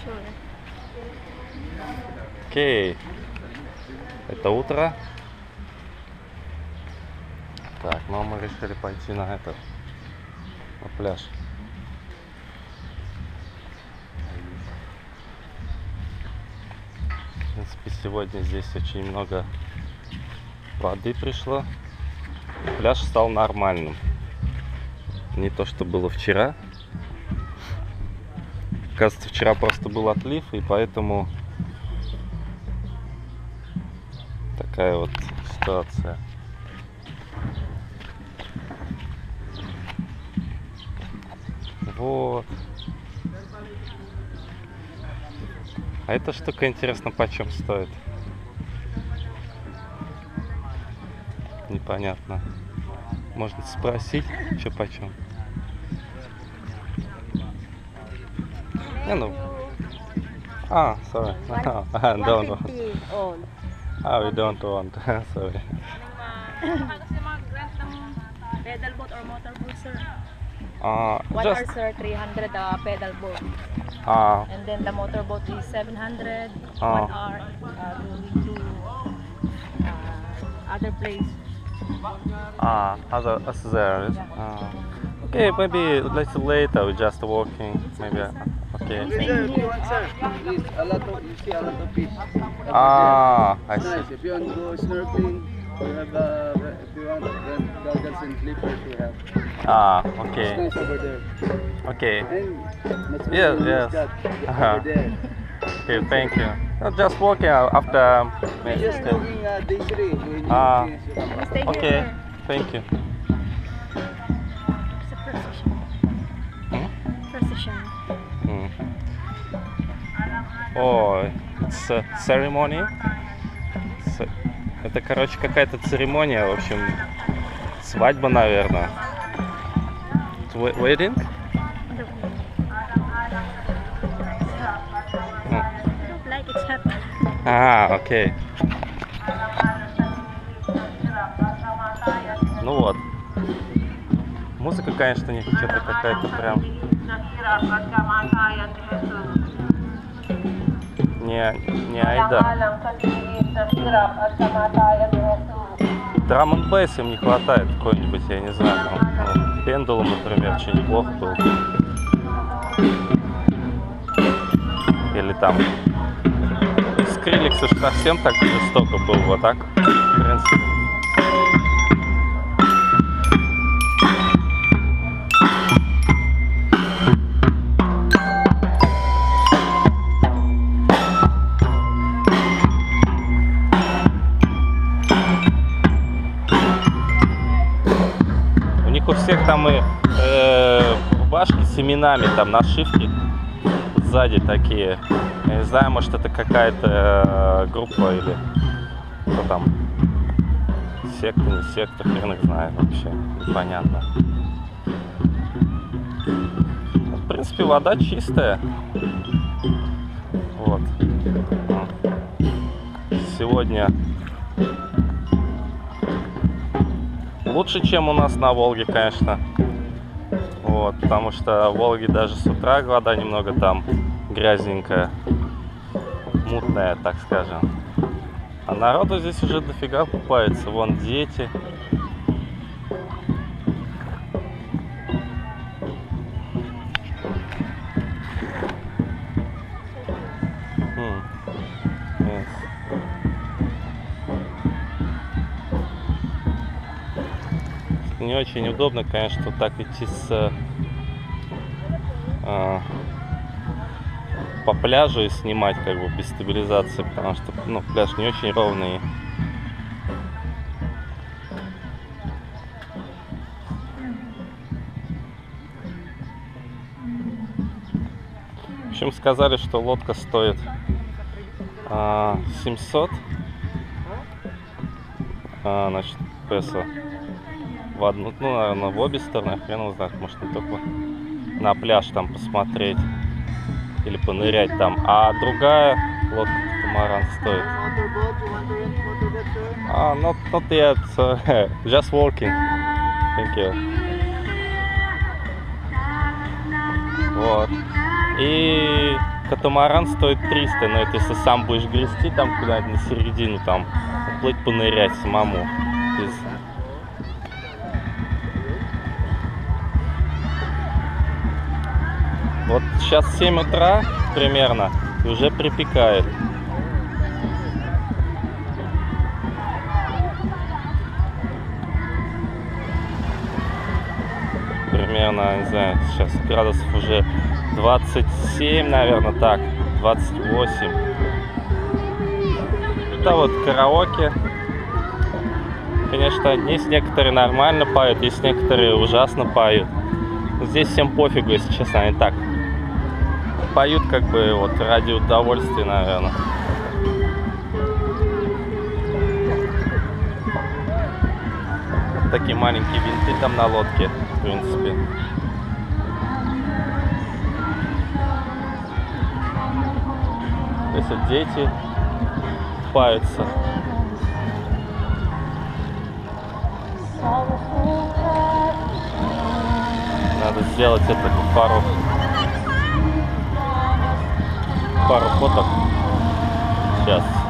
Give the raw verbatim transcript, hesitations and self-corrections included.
Окей. Это утро. Так, ну мы решили пойти на этот, на пляж. В принципе, сегодня здесь очень много воды пришло. Пляж стал нормальным. Не то, что было вчера. Кажется, вчера просто был отлив, и поэтому такая вот ситуация. Вот. А эта штука, интересно, почем стоит? Непонятно. Можно спросить, что почем. Не, ну. А, sorry. Don't want. Ah, we don't want. Sorry. Pedal boat or motor boat, sir? Uh, One just, hour, sir, three hundred uh, pedal boat. uh, And then the motor boat is seven hundred. Ah. One hour uh, going to uh, other place. ah, other, as there is. Uh, okay, maybe let's later. We're just walking. Maybe. uh, Okay. Sir, if you want, sir, please, a lot of, you see a lot of fish. Ah, I It's see. nice. If you want to go snorkeling, we have, uh, if you want, rent goggles and flippers, we have. Ah, It's okay. nice over there. Okay. And that's Yes, what yes. got Uh-huh. over there. Okay, thank you. Uh, just walking out after. We're just walking uh, day three. When you Ah. finish, you come back. Stay here, Okay, sir. thank you. It's a procession. Hmm? Procession. Mm. О, it's a ceremony. С- Это, короче, какая-то церемония, в общем, свадьба, наверное. It's wedding? Mm. Don't like it's hot. А, окей. Ну вот. Музыка, конечно, не что-то какая-то прям не, не айда. Драм н бейс им не хватает какой-нибудь, я не знаю, там, ну, Пендулум, например, очень неплохо был. Или там Скриликс уж совсем так жестоко был, вот так, в принципе. У всех там и э, рубашки с именами, там нашивки сзади такие. Я не знаю, может это какая-то э, группа или что там, секта, не секта, хрен их знает вообще, непонятно. В принципе, вода чистая. Вот. Сегодня лучше, чем у нас на Волге, конечно. Вот, потому что в Волге даже с утра вода немного там грязненькая, мутная, так скажем. А народу здесь уже дофига купается. Вон дети. М, yes. Не очень удобно, конечно, вот так идти с э, по пляжу и снимать как бы без стабилизации, потому что, ну, пляж не очень ровный. В общем, сказали, что лодка стоит э, семьсот, э, значит, песо. В одну, ну, наверное, в обе стороны, хрен его знает, может, не только на пляж там посмотреть или понырять там. А другая лодка катамаран стоит. А, not, not yet, so, just walking. Thank you. Вот. И Катамаран стоит триста, но это если сам будешь грести там куда-нибудь на середину, там, плыть, понырять самому. Без... Вот сейчас семь утра примерно, и уже припекает. Примерно, не знаю, сейчас градусов уже двадцать семь, наверное, так, двадцать восемь. Это вот караоке. Конечно, есть некоторые нормально поют, есть некоторые ужасно поют. Здесь всем пофигу, если честно, они так поют как бы вот ради удовольствия, наверное. Такие маленькие винты там на лодке, в принципе. То есть вот дети купаются. Надо сделать это пару пару фоток. Сейчас.